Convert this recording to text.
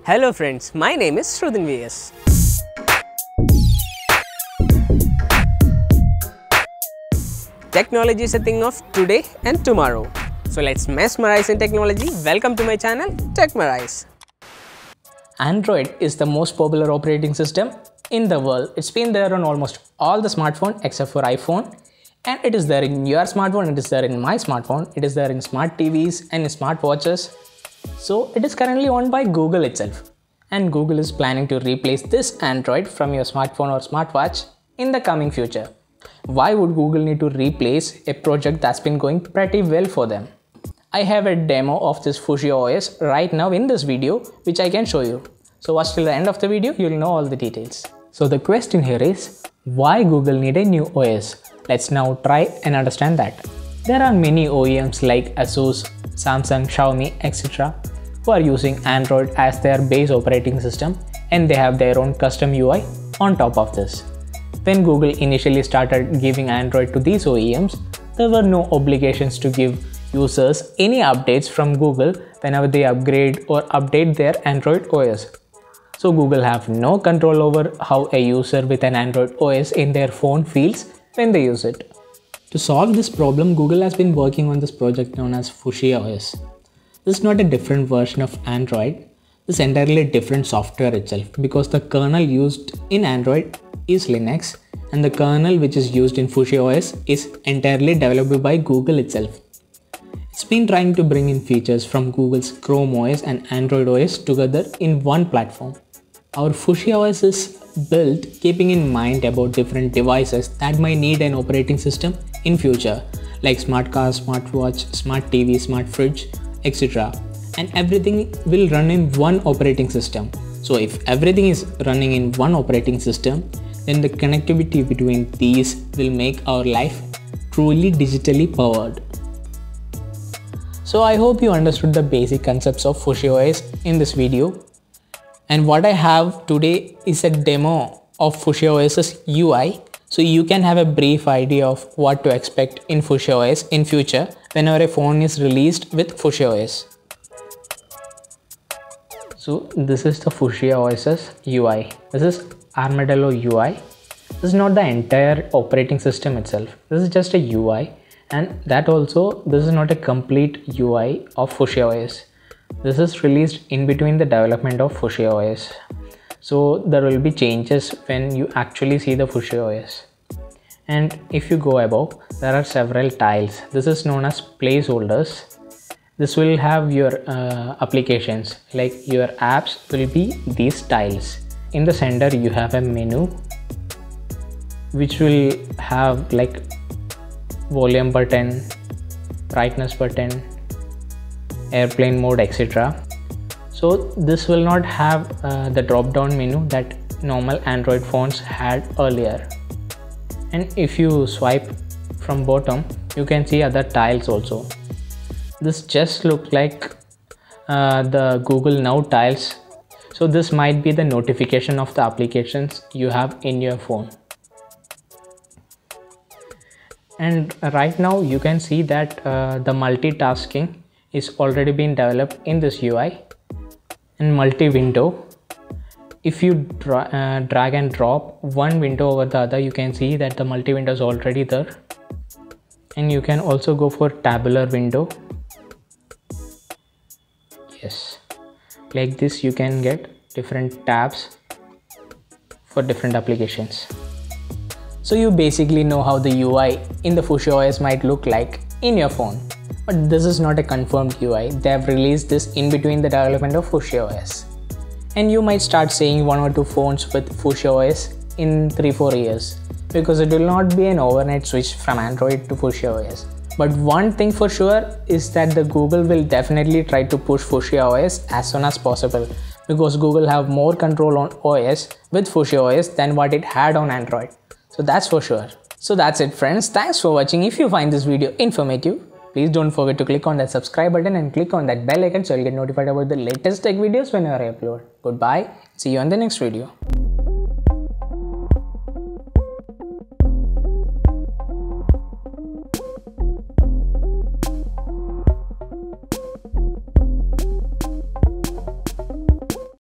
Hello friends, my name is Shrudin VS. Technology is a thing of today and tomorrow. So let's mesmerize in technology. Welcome to my channel, Techmerize. Android is the most popular operating system in the world. It's been there on almost all the smartphones except for iPhone. And it is there in your smartphone, it is there in my smartphone, it is there in smart TVs and smart watches. So it is currently owned by Google itself. And Google is planning to replace this Android from your smartphone or smartwatch in the coming future. Why would Google need to replace a project that's been going pretty well for them? I have a demo of this Fuchsia OS right now in this video, which I can show you. So watch till the end of the video, you'll know all the details. So the question here is, why Google need a new OS? Let's now try and understand that. There are many OEMs like Asus, Samsung, Xiaomi, etc. who are using Android as their base operating system, and they have their own custom UI on top of this. When Google initially started giving Android to these OEMs, there were no obligations to give users any updates from Google whenever they upgrade or update their Android OS. So Google have no control over how a user with an Android OS in their phone feels when they use it. To solve this problem, Google has been working on this project known as Fuchsia OS. This is not a different version of Android, this is entirely different software itself, because the kernel used in Android is Linux and the kernel which is used in Fuchsia OS is entirely developed by Google itself. It's been trying to bring in features from Google's Chrome OS and Android OS together in one platform. Our Fuchsia OS is built keeping in mind about different devices that might need an operating system in future, like smart car, smartwatch, smart TV, smart fridge, etc. And everything will run in one operating system. So if everything is running in one operating system, then the connectivity between these will make our life truly digitally powered. So I hope you understood the basic concepts of Fuchsia OS in this video. And what I have today is a demo of Fuchsia OS's UI, so you can have a brief idea of what to expect in Fuchsia OS in future whenever a phone is released with Fuchsia OS. So this is the Fuchsia OS's UI. This is Armedillo UI. This is not the entire operating system itself. This is just a UI, and that also this is not a complete UI of Fuchsia OS. This is released in between the development of Fuchsia OS. So there will be changes when you actually see the Fuchsia OS. And if you go above, there are several tiles. This is known as placeholders. This will have your applications, like your apps will be these tiles. In the center you have a menu which will have like volume button, brightness button, airplane mode, etc. So this will not have the drop down menu that normal Android phones had earlier. And if you swipe from bottom, you can see other tiles also. This just looks like the Google Now tiles. So this might be the notification of the applications you have in your phone. And right now you can see that the multitasking is already been developed in this UI, and multi-window. If you drag and drop one window over the other, you can see that the multi-window is already there. And you can also go for tabular window. Yes, like this you can get different tabs for different applications. So you basically know how the UI in the Fuchsia OS might look like in your phone. But this is not a confirmed UI. They have released this in between the development of Fuchsia OS. And you might start seeing 1 or 2 phones with Fuchsia OS in 3-4 years, because it will not be an overnight switch from Android to Fuchsia OS. But one thing for sure is that the Google will definitely try to push Fuchsia OS as soon as possible, because Google have more control on OS with Fuchsia OS than what it had on Android. So that's for sure. So that's it friends. Thanks for watching. If you find this video informative, please don't forget to click on that subscribe button and click on that bell icon so you'll get notified about the latest tech videos whenever I upload. Goodbye. See you on the next video.